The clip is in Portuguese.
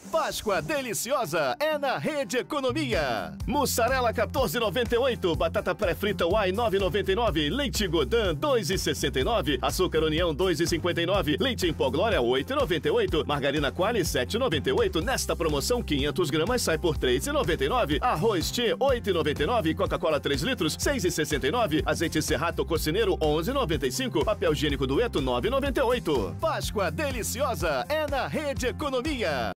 Páscoa deliciosa é na Rede Economia. Mussarela 14,98, batata pré-frita Uai 9,99, leite Godin 2,69, açúcar União 2,59, leite em pó Glória 8,98, margarina Qualy 7,98. Nesta promoção 500 gramas sai por 3,99, arroz Tchê 8,99, Coca-Cola 3 litros 6,69, azeite Serrato Cocineiro 11,95, papel higiênico Dueto 9,98. Páscoa deliciosa é na Rede Economia.